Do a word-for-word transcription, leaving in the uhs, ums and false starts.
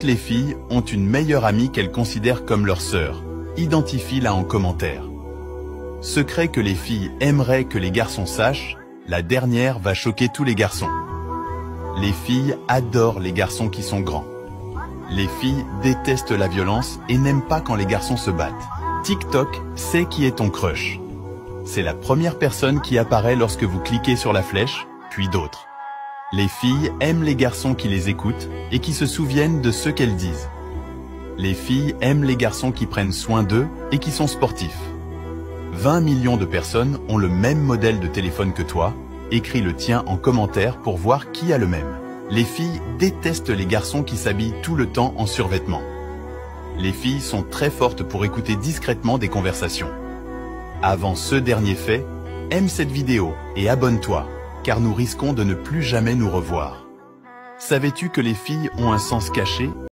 les filles ont une meilleure amie qu'elles considèrent comme leur sœur. Identifie-la en commentaire. Secret que les filles aimeraient que les garçons sachent, la dernière va choquer tous les garçons. Les filles adorent les garçons qui sont grands. Les filles détestent la violence et n'aiment pas quand les garçons se battent. TikTok sait qui est ton crush. C'est la première personne qui apparaît lorsque vous cliquez sur la flèche, puis d'autres. Les filles aiment les garçons qui les écoutent et qui se souviennent de ce qu'elles disent. Les filles aiment les garçons qui prennent soin d'eux et qui sont sportifs. vingt millions de personnes ont le même modèle de téléphone que toi. Écris le tien en commentaire pour voir qui a le même. Les filles détestent les garçons qui s'habillent tout le temps en survêtement. Les filles sont très fortes pour écouter discrètement des conversations. Avant ce dernier fait, aime cette vidéo et abonne-toi, car nous risquons de ne plus jamais nous revoir. Savais-tu que les filles ont un sens caché ?